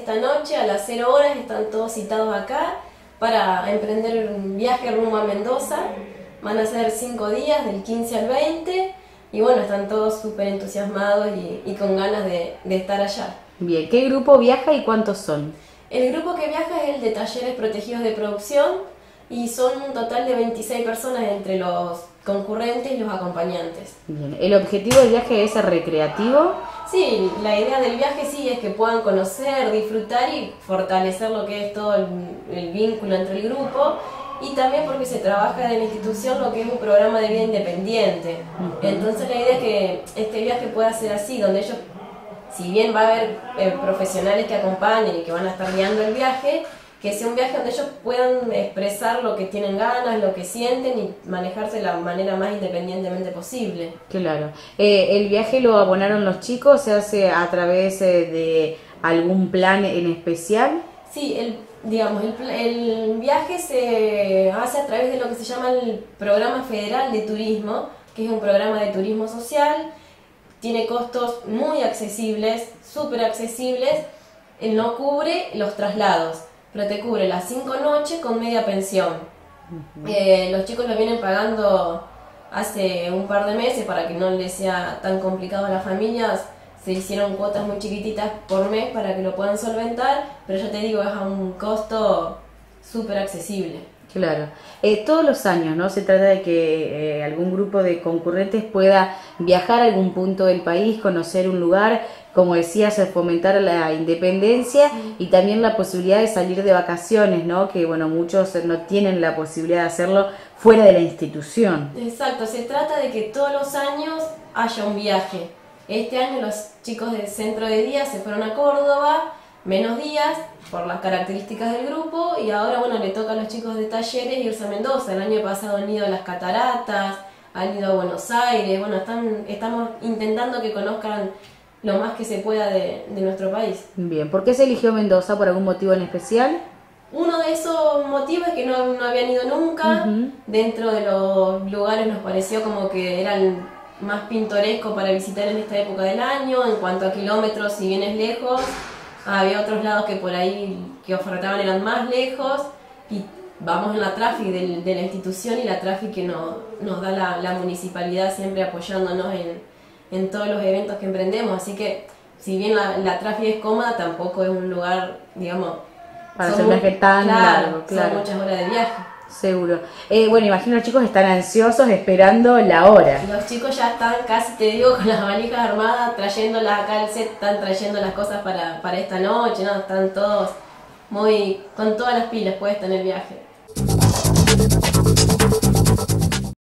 Esta noche a las 0 horas están todos citados acá para emprender un viaje rumbo a Mendoza. Van a ser 5 días, del 15 al 20, y bueno, están todos súper entusiasmados y con ganas de estar allá. Bien, ¿qué grupo viaja y cuántos son? El grupo que viaja es el de Talleres Protegidos de Producción y son un total de 26 personas entre los concurrentes y los acompañantes. Bien, ¿el objetivo del viaje es recreativo? Sí, la idea del viaje sí es que puedan conocer, disfrutar y fortalecer lo que es todo el vínculo entre el grupo, y también porque se trabaja en la institución lo que es un programa de vida independiente. Entonces la idea es que este viaje pueda ser así, donde ellos, si bien va a haber profesionales que acompañen y que van a estar guiando el viaje, que sea un viaje donde ellos puedan expresar lo que tienen ganas, lo que sienten y manejarse de la manera más independientemente posible. Claro. ¿El viaje lo abonaron los chicos? ¿Se hace a través de algún plan en especial? Sí, el viaje se hace a través de lo que se llama el Programa Federal de Turismo, que es un programa de turismo social. Tiene costos muy accesibles, súper accesibles. No cubre los traslados, pero te cubre las 5 noches con media pensión. Los chicos lo vienen pagando hace un par de meses para que no les sea tan complicado a las familias. Se hicieron cuotas muy chiquititas por mes para que lo puedan solventar, pero ya te digo, es a un costo súper accesible. Claro. Todos los años, ¿no? Se trata de que algún grupo de concurrentes pueda viajar a algún punto del país, conocer un lugar, como decías, fomentar la independencia y también la posibilidad de salir de vacaciones, ¿no? Que, bueno, muchos no tienen la posibilidad de hacerlo fuera de la institución. Exacto, se trata de que todos los años haya un viaje. Este año los chicos del centro de día se fueron a Córdoba, menos días, por las características del grupo, y ahora, bueno, le toca a los chicos de Talleres irse a Mendoza. El año pasado han ido a las cataratas, han ido a Buenos Aires. Bueno, estamos intentando que conozcan lo más que se pueda de nuestro país. Bien, ¿por qué se eligió Mendoza? ¿Por algún motivo en especial? Uno de esos motivos es que no habían ido nunca. Dentro de los lugares nos pareció como que eran más pintoresco para visitar en esta época del año. En cuanto a kilómetros, si bien es lejos, había otros lados que por ahí que ofertaban eran más lejos, y vamos en la Trafi de la institución y la Trafi que nos da la municipalidad, siempre apoyándonos en todos los eventos que emprendemos. Así que si bien la Trafi es cómoda, tampoco es un lugar, digamos, para hacer un viaje tan largo. Son muchas horas de viaje. Seguro. Bueno, imagino los chicos están ansiosos esperando la hora. Los chicos ya están casi, te digo, con las valijas armadas, trayéndolas acá al set, están trayendo las cosas para esta noche, ¿no? Están todos con todas las pilas puestas en el viaje.